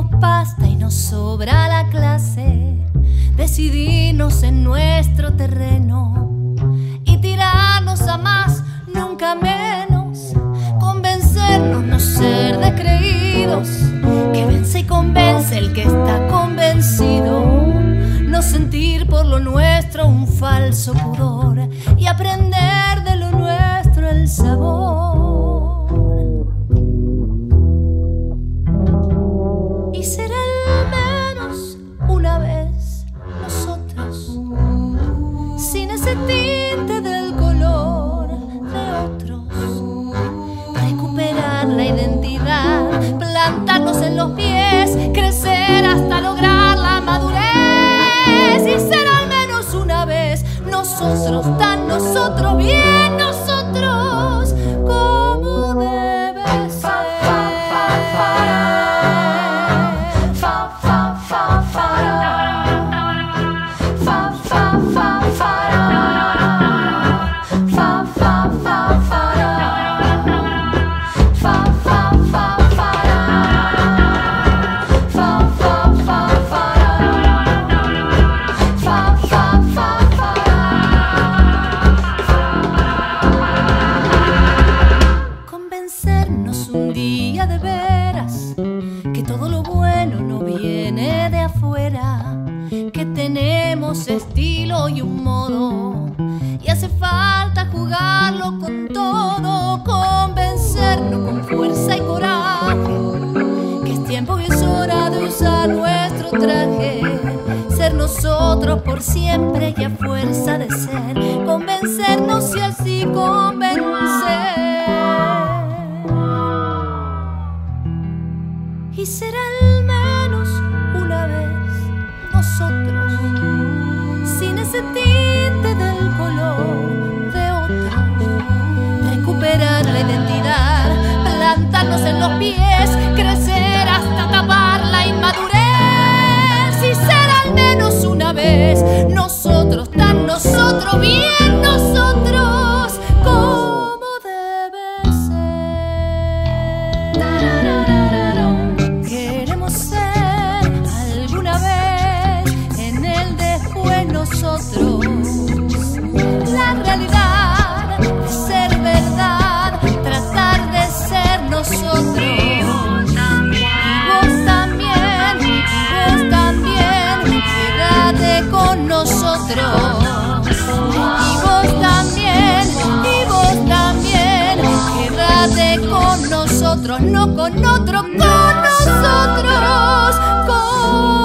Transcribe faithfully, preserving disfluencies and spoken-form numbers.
tenemos pasta y nos sobra la clase, decidirnos en nuestro terreno y tirarnos a más, nunca menos, convencernos, no ser descreídos, que vence y convence el que está convencido, no sentir por lo nuestro un falso pudor y aprender de lo nuestro el sabor. Y ser al menos una vez nosotros, sin ese tinte del color de otros, recuperar la identidad, plantarnos en los pies, crecer hasta lograr la madurez y ser al menos una vez nosotros, tan nosotros, bien nosotros, como debe ser. Un día de veras que todo lo bueno no viene de afuera, que tenemos estilo y un modo y hace falta jugarlo con todo, convencernos con fuerza y coraje, que es tiempo y es hora de usar nuestro traje, ser nosotros por siempre y a fuerza de ser, convencernos y así convencer. Y ser al menos una vez nosotros, sin ese tinte del color de otros, recuperar la identidad, plantarnos en los pies, crecer hasta tapar la inmadurez y ser al menos una vez nosotros, tan nosotros, bien nosotros, como debe ser. Nosotros, la realidad de ser verdad, tratar de ser nosotros. Y vos también, y vos también, quédate con nosotros. Y vos también, y vos también, quédate con nosotros, no con otro, con nosotros. Con